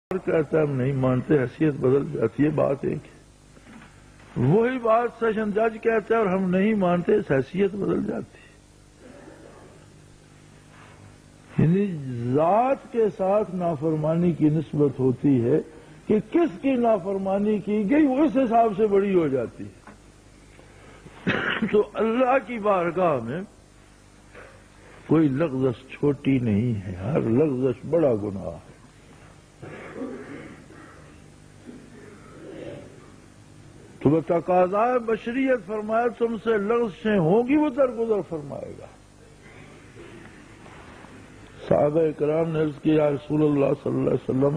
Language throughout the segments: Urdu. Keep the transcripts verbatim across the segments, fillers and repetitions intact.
کہتا ہے ہم نہیں مانتے، حیثیت بدل جاتی ہے، بات ایک ہے۔ وہی بات سیشن جج کہتا ہے اور ہم نہیں مانتے، حیثیت بدل جاتی ہے۔ یعنی ذات کے ساتھ نافرمانی کی نسبت ہوتی ہے کہ کس کی نافرمانی کی گئی وہ اس حساب سے بڑی ہو جاتی ہے۔ تو اللہ کی بارگاہ میں کوئی لغزش چھوٹی نہیں ہے، ہر لغزش بڑا گناہ ہے۔ تو وہ تقاضائے بشریت فرمایا تم سے لغزشیں ہوں گی، وہ درگزر فرمائے گا۔ صحابہ کرام نے عرض کیا یا رسول اللہ صلی اللہ علیہ وسلم،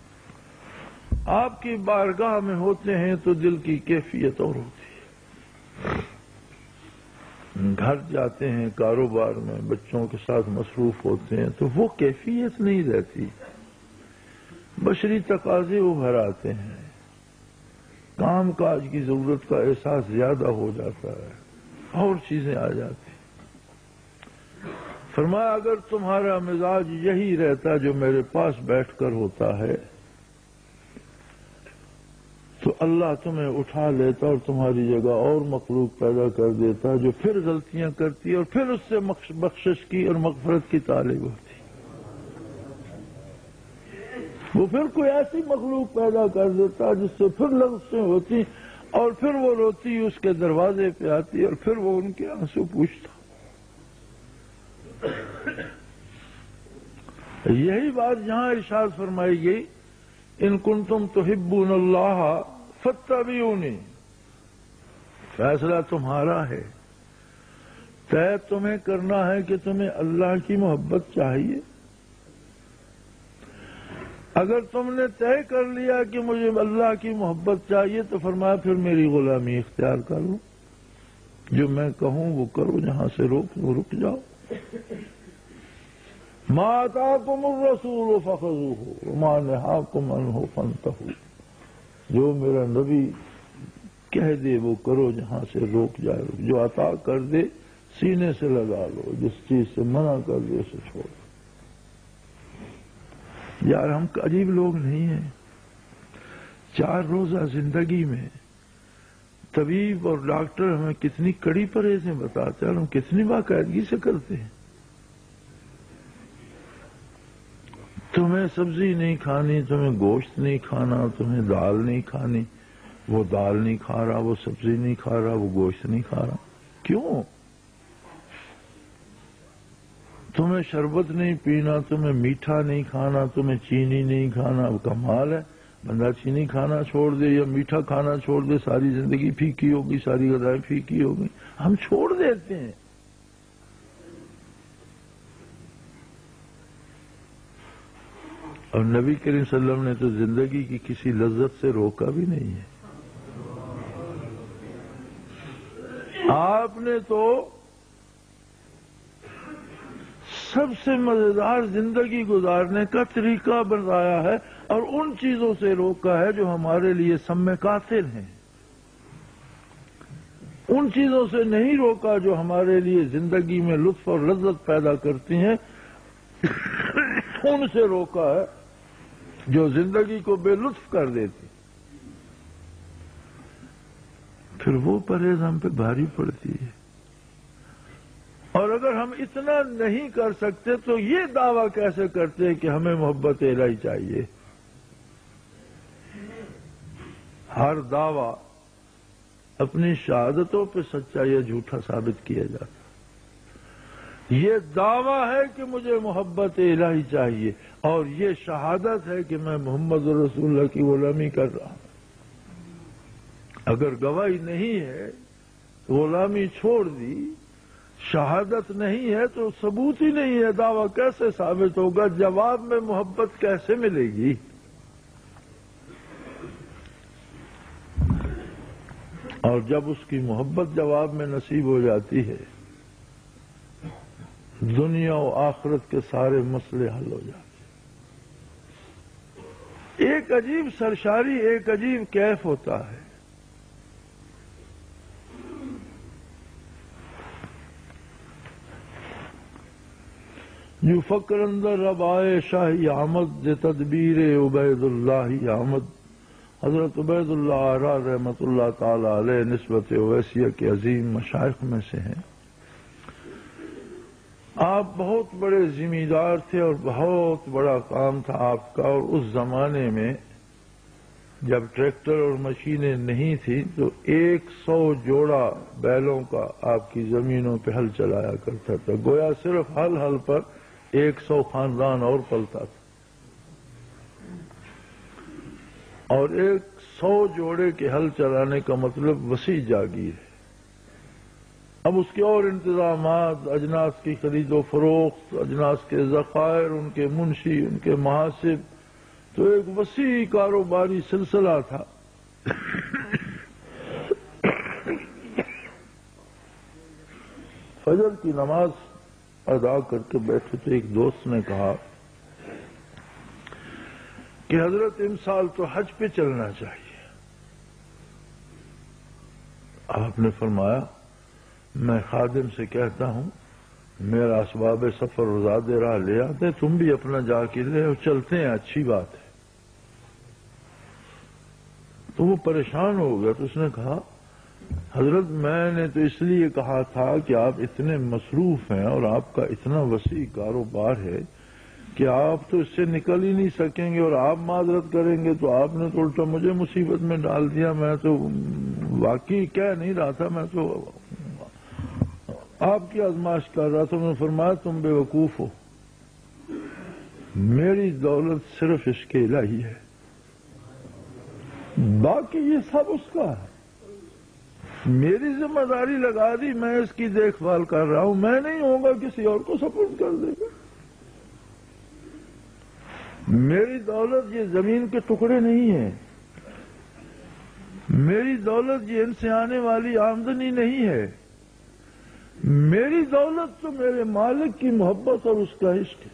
آپ کی بارگاہ میں ہوتے ہیں تو دل کی کیفیت اور ہوتی ہے، گھر جاتے ہیں کاروبار میں بچوں کے ساتھ مصروف ہوتے ہیں تو وہ کیفیت نہیں رہتی، بشری تقاضے ابھر آتے ہیں، کام کاج کی ضرورت کا احساس زیادہ ہو جاتا ہے، اور چیزیں آ جاتی ہیں۔ فرمایا اگر تمہارا مزاج یہی رہتا جو میرے پاس بیٹھ کر ہوتا ہے تو اللہ تمہیں اٹھا لیتا اور تمہاری جگہ اور مخلوق پیدا کر دیتا جو پھر غلطیاں کرتی اور پھر اس سے بخشش کی اور مغفرت کی طالب ہوتی۔ وہ پھر کوئی ایسی مخلوق پیدا کر دیتا جس سے پھر لغزشیں ہوتی اور پھر وہ روتی اس کے دروازے پہ آتی اور پھر وہ ان کے آنسو پوچھتا۔ یہی بات یہاں ارشاد فرمائی گئی ان کنتم تحبون اللہ فاتبعونی، فیصلہ تمہارا ہے، طے تمہیں کرنا ہے کہ تمہیں اللہ کی محبت چاہیے۔ اگر تم نے طے کر لیا کہ مجھے اللہ کی محبت چاہیے تو فرمایا پھر میری غلامی اختیار کر لو، جو میں کہوں وہ کرو، جہاں سے روک وہ رک جاؤ۔ ما آتاکم الرسول فخذوہ وما نہاکم عنہ فانتہوا، جو میرا نبی کہہ دے وہ کرو، جہاں سے روک جائے، جو عطا کر دے سینے سے لگا لو، جس چیز سے منع کر دے اسے چھوڑ۔ یار ہم عجیب لوگ نہیں ہیں، چار روزہ زندگی میں طبیب اور ڈاکٹر ہمیں کتنی کڑی پرہیزیں بتاتے ہیں اور ہم کتنی باقاعدگی سے کرتے ہیں۔ تمہیں سبزی نہیں کھانی، تمہیں گوشت نہیں کھانا، تمہیں دال نہیں کھانی، وہ دال نہیں کھا رہا، وہ سبزی نہیں کھا رہا، وہ گوشت نہیں کھا رہا، کیوں؟ تمہیں شربت نہیں پینا، تمہیں میٹھا نہیں کھانا، تمہیں چینی نہیں کھانا، وہ کمال ہے، بندہ چینی کھانا چھوڑ دے یا میٹھا کھانا چھوڑ دے، ساری زندگی پھیکی ہوگی، ساری غذائیں پھیکی ہوگی، ہم چھوڑ دیتے ہیں۔ اور نبی کریم صلی اللہ علیہ وسلم نے تو زندگی کی کسی لذت سے روکا بھی نہیں ہے۔ آپ نے تو سب سے مزیدار زندگی گزارنے کا طریقہ بتایا ہے اور ان چیزوں سے روکا ہے جو ہمارے لیے سم قاتل ہیں، ان چیزوں سے نہیں روکا جو ہمارے لیے زندگی میں لطف اور لذت پیدا کرتی ہیں، ان سے روکا ہے جو زندگی کو بے لطف کر دیتی، پھر وہ پرہیز ہم پہ بھاری پڑتی ہے۔ اور اگر ہم اتنا نہیں کر سکتے تو یہ دعویٰ کیسے کرتے ہیں کہ ہمیں محبت الہی چاہیے؟ ہر دعویٰ اپنی شہادتوں پہ سچا یا جھوٹا ثابت کیا جاتا۔ یہ دعویٰ ہے کہ مجھے محبت الہی چاہیے اور یہ شہادت ہے کہ میں محمد رسول اللہ کی غلامی کر رہا ہوں۔ اگر گواہی نہیں ہے غلامی چھوڑ دی، شہادت نہیں ہے تو ثبوت ہی نہیں ہے، دعویٰ کیسے ثابت ہوگا؟ جواب میں محبت کیسے ملے گی؟ اور جب اس کی محبت جواب میں نصیب ہو جاتی ہے دنیا و آخرت کے سارے مسئلے حل ہو جاتے ہیں۔ ایک عجیب سرشاری، ایک عجیب کیف ہوتا ہے۔ جو فکر اندر رب آئے شاہی آمد دے تدبیر عبید اللہ آمد. حضرت عبید اللہ آرا رحمت اللہ تعالی علیہ نسبت اویسیہ کے عظیم مشائخ میں سے ہیں. آپ بہت بڑے ذمہ دار تھے اور بہت بڑا کام تھا آپ کا. اور اس زمانے میں جب ٹریکٹر اور مشینیں نہیں تھیں تو ایک سو جوڑا بیلوں کا آپ کی زمینوں پہ ہل چلایا کرتا تھا. گویا صرف ہل ہل پر ایک سو خاندان اور پلتا تھا. اور ایک سو جوڑے کے ہل چلانے کا مطلب وسیع جاگیر ہے. اب اس کے اور انتظامات، اجناس کی خرید و فروخت، اجناس کے ذخائر، ان کے منشی، ان کے محاسب، تو ایک وسیع کاروباری سلسلہ تھا. فجر کی نماز ادا کر کے بیٹھے تھے. ایک دوست نے کہا کہ حضرت امسال تو حج پہ چلنا چاہیے. آپ نے فرمایا میں خادم سے کہتا ہوں میرا اسباب سفر زاد راہ لے آتے، تم بھی اپنا جا کے لے اور چلتے ہیں، اچھی بات ہے. تو وہ پریشان ہو گیا. تو اس نے کہا حضرت میں نے تو اس لیے کہا تھا کہ آپ اتنے مصروف ہیں اور آپ کا اتنا وسیع کاروبار ہے کہ آپ تو اس سے نکل ہی نہیں سکیں گے، اور آپ معذرت کریں گے تو آپ نے تو الٹا مجھے مصیبت میں ڈال دیا. میں تو واقعی کہہ نہیں رہا تھا، میں تو آپ کی آزمائش کر رہا تھا. میں نے فرمایا تم بے وقوف ہو، میری دولت صرف اس کے الہی ہے، باقی یہ سب اس کا ہے. میری ذمہ داری لگا دی، میں اس کی دیکھ بھال کر رہا ہوں، میں نہیں ہوں گا کسی اور کو سپورٹ کر دے گا. میری دولت یہ زمین کے ٹکڑے نہیں ہیں، میری دولت یہ ان سے آنے والی آمدنی نہیں ہے. میری دولت تو میرے مالک کی محبت اور اس کا عشق ہے،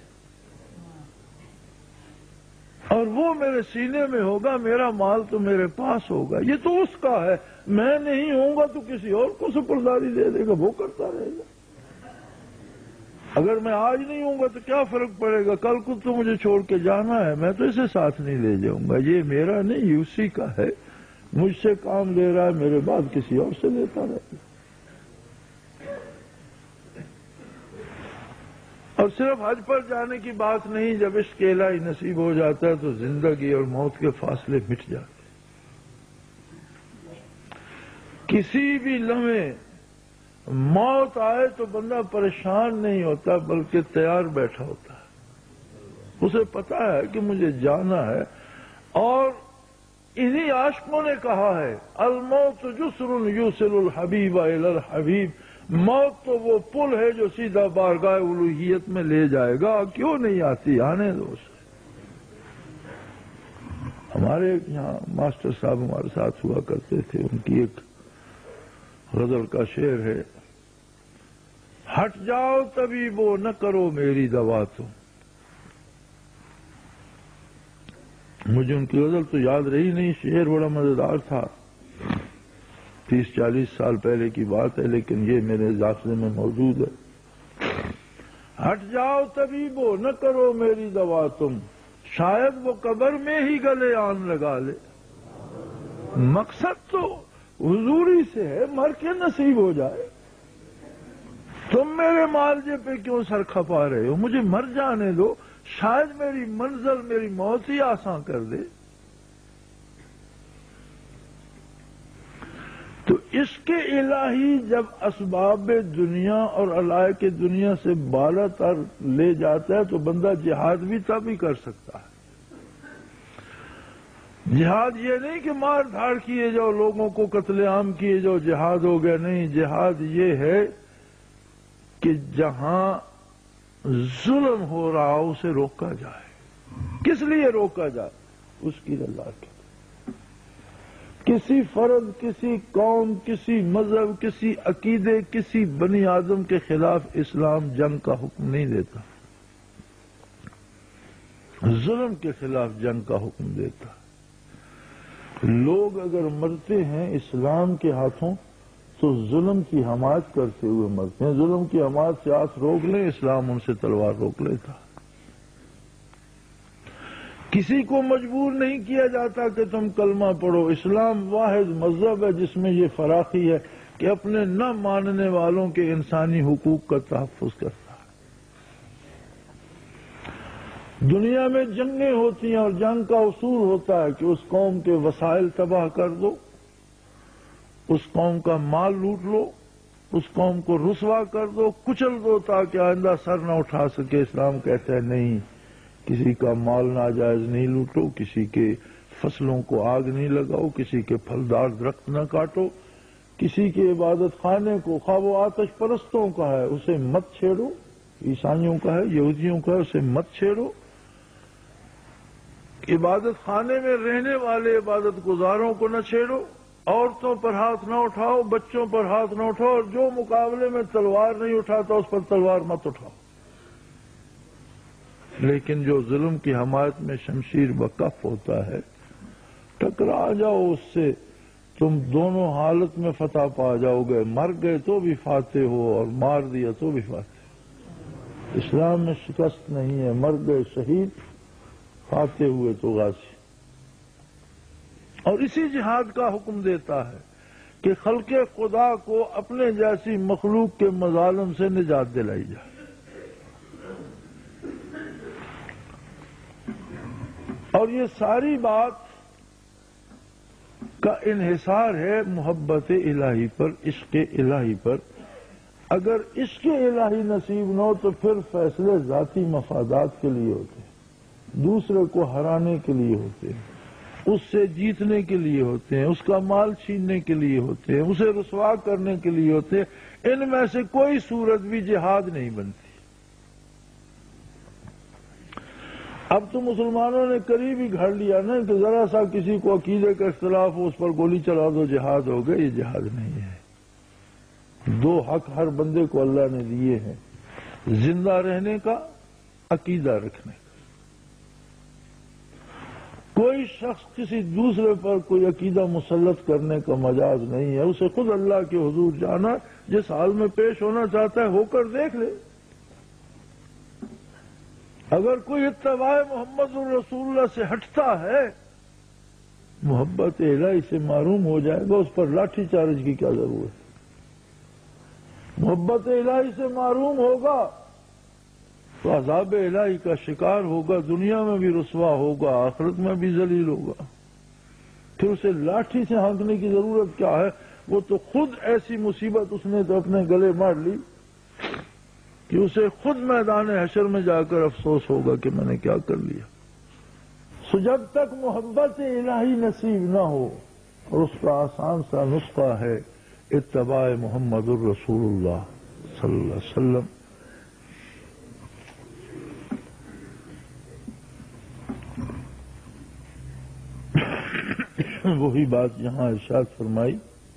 اور وہ میرے سینے میں ہوگا، میرا مال تو میرے پاس ہوگا. یہ تو اس کا ہے، میں نہیں ہوں گا تو کسی اور کو سپرداری دے دے گا، وہ کرتا رہے گا. اگر میں آج نہیں ہوں گا تو کیا فرق پڑے گا، کل کو تو مجھے چھوڑ کے جانا ہے، میں تو اسے ساتھ نہیں لے جاؤں گا. یہ میرا نہیں، یہ اسی کا ہے. مجھ سے کام لے رہا ہے، میرے بعد کسی اور سے لیتا رہے گا. اور صرف حج پر جانے کی بات نہیں، جب اس کے الہی نصیب ہو جاتا ہے تو زندگی اور موت کے فاصلے مٹ جاتے. کسی بھی لمحے موت آئے تو بندہ پریشان نہیں ہوتا بلکہ تیار بیٹھا ہوتا ہے. اسے پتا ہے کہ مجھے جانا ہے. اور انہی عاشقوں نے کہا ہے الموت جسر یوصل الحبیب الی الحبیب، موت تو وہ پل ہے جو سیدھا بارگاہ الوہیت میں لے جائے گا. کیوں نہیں آتی، آنے دو اسے. ہمارے یہاں ماسٹر صاحب ہمارے ساتھ ہوا کرتے تھے، ان کی ایک غزل کا شعر ہے، ہٹ جاؤ طبیبو نہ کرو میری دوا تم. مجھے ان کی غزل تو یاد رہی نہیں، شعر بڑا مزیدار تھا، تیس چالیس سال پہلے کی بات ہے، لیکن یہ میرے ذاکرے میں موجود ہے. ہٹ جاؤ طبیبو نہ کرو میری دوا تم، شاید وہ قبر میں ہی گلے آن لگا لے. مقصد تو حضوری سے ہے، مر کے نصیب ہو جائے. تم میرے معالجے پہ کیوں سر کھپا رہے ہو، مجھے مر جانے دو، شاید میری منزل میری موت ہی آسان کر دے. تو اس کے الہی جب اسباب دنیا اور علائق دنیا سے بالا تر لے جاتا ہے تو بندہ جہاد بھی تب ہی کر سکتا ہے. جہاد یہ نہیں کہ مار دھاڑ کیے جاؤ، لوگوں کو قتل عام کیے جاؤ جہاد ہو گیا، نہیں. جہاد یہ ہے کہ جہاں ظلم ہو رہا اسے روکا جائے. کس لیے روکا جائے؟ اس کی رضا کے. کسی فرد، کسی قوم، کسی مذہب، کسی عقیدے، کسی بنی آدم کے خلاف اسلام جنگ کا حکم نہیں دیتا، ظلم کے خلاف جنگ کا حکم دیتا. لوگ اگر مرتے ہیں اسلام کے ہاتھوں تو ظلم کی حمایت کرتے ہوئے مرتے ہیں. ظلم کی حمایت سے ہاتھ روک لیں، اسلام ان سے تلوار روک لیتا. کسی کو مجبور نہیں کیا جاتا کہ تم کلمہ پڑھو. اسلام واحد مذہب ہے جس میں یہ فراخی ہے کہ اپنے نہ ماننے والوں کے انسانی حقوق کا تحفظ کرتا ہے. دنیا میں جنگیں ہوتی ہیں اور جنگ کا اصول ہوتا ہے کہ اس قوم کے وسائل تباہ کر دو، اس قوم کا مال لوٹ لو، اس قوم کو رسوا کر دو، کچل دو تاکہ آئندہ سر نہ اٹھا سکے. اسلام کہتا ہے نہیں، کسی کا مال ناجائز نہیں لوٹو، کسی کے فصلوں کو آگ نہیں لگاؤ، کسی کے پھلدار درخت نہ کاٹو، کسی کے عبادت خانے کو، خواہ وہ آتش پرستوں کا ہے اسے مت چھیڑو، عیسائیوں کا ہے، یہودیوں کا ہے، اسے مت چھیڑو. عبادت خانے میں رہنے والے عبادت گزاروں کو نہ چھیڑو، عورتوں پر ہاتھ نہ اٹھاؤ، بچوں پر ہاتھ نہ اٹھاؤ، اور جو مقابلے میں تلوار نہیں اٹھاتا اس پر تلوار مت اٹھاؤ. لیکن جو ظلم کی حمایت میں شمشیر بکف ہوتا ہے، ٹکرا جاؤ اس سے، تم دونوں حالت میں فتح پا جاؤ گے. مر گئے تو بھی فاتح ہو اور مار دیا تو بھی فاتح. اسلام میں شکست نہیں ہے، مر گئے شہید، فاتح ہوئے تو غازی. اور اسی جہاد کا حکم دیتا ہے کہ خلق خدا کو اپنے جیسی مخلوق کے مظالم سے نجات دلائی جائے. اور یہ ساری بات کا انحصار ہے محبت الہی پر، عشق الہی پر. اگر عشق الہی نصیب نہ ہو تو پھر فیصلے ذاتی مفادات کے لیے ہوتے ہیں، دوسرے کو ہرانے کے لیے ہوتے ہیں، اس سے جیتنے کے لیے ہوتے ہیں، اس کا مال چھیننے کے لیے ہوتے ہیں، اسے رسوا کرنے کے لیے ہوتے ہیں. ان میں سے کوئی صورت بھی جہاد نہیں بنتی. اب تو مسلمانوں نے قریب ہی گھڑ لیا نا کہ ذرا سا کسی کو عقیدے کا اختلاف ہو اس پر گولی چلا دو جہاد ہو گئے. یہ جہاد نہیں ہے. دو حق ہر بندے کو اللہ نے دیے ہیں، زندہ رہنے کا، عقیدہ رکھنے کا. کوئی شخص کسی دوسرے پر کوئی عقیدہ مسلط کرنے کا مجاز نہیں ہے. اسے خود اللہ کے حضور جانا، جس حال میں پیش ہونا چاہتا ہے ہو کر دیکھ لے. اگر کوئی اتباع محمد الرسول اللہ سے ہٹتا ہے، محبت الہی سے معروم ہو جائے گا. اس پر لاٹھی چارج کی کیا ضرورت ہے؟ محبت الہی سے معروم ہوگا تو عذاب الہی کا شکار ہوگا، دنیا میں بھی رسوا ہوگا، آخرت میں بھی ذلیل ہوگا. پھر اسے لاٹھی سے ہانکنے کی ضرورت کیا ہے؟ وہ تو خود ایسی مصیبت اس نے تو اپنے گلے مار لی کہ اسے خود میدان حشر میں جا کر افسوس ہوگا کہ میں نے کیا کر لیا. سو جب تک محبت الہی نصیب نہ ہو، اور اس کا آسان سا نسخہ ہے اتباع محمد الرسول اللہ صلی اللہ علیہ وسلم. وہی بات یہاں ارشاد فرمائی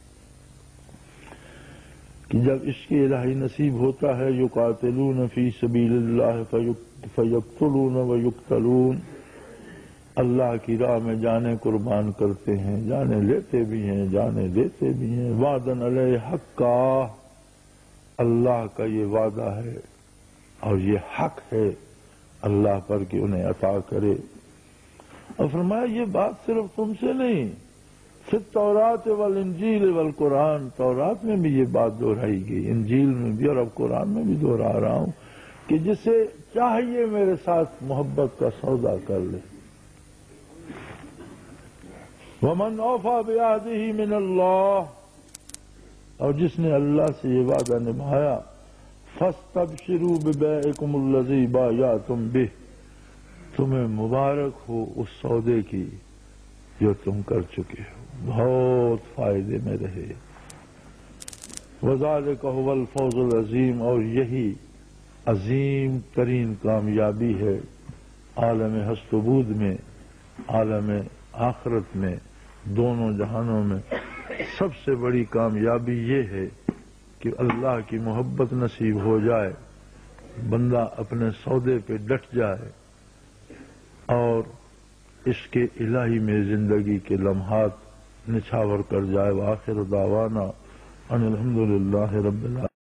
کہ جب عشق الہی نصیب ہوتا ہے، یقاتلون فی سبیل اللہ فیقتلون ویقتلون، اللہ کی راہ میں جانیں قربان کرتے ہیں، جانیں لیتے بھی ہیں، جانیں دیتے بھی ہیں. وعدن علیہ حقا، اللہ کا یہ وعدہ ہے اور یہ حق ہے اللہ پر کہ انہیں عطا کرے. اور فرمایا یہ بات صرف تم سے نہیں، فی التورات والانجیل والقرآن، تورات میں بھی یہ بات دہرائی گئی، انجیل میں بھی، اور اب قرآن میں بھی دہرا رہا ہوں کہ جسے چاہیے میرے ساتھ محبت کا سودا کر لے. ومن اوفی بعہدہ من اللہ، اور جس نے اللہ سے یہ وعدہ نبھایا، فاستبشروا ببیعکم الذی بایعتم بہ، تمہیں مبارک ہو اس سودے کی جو تم کر چکے ہو، بہت فائدے میں رہے. وذالک هو الفوز العظیم، اور یہی عظیم ترین کامیابی ہے عالم ہست و بود میں، عالم آخرت میں، دونوں جہانوں میں. سب سے بڑی کامیابی یہ ہے کہ اللہ کی محبت نصیب ہو جائے، بندہ اپنے سودے پہ ڈٹ جائے اور عشق الہی میں زندگی کے لمحات نچھاور کر جائے. وآخر دعوانا ان الحمد للہ رب العالمین.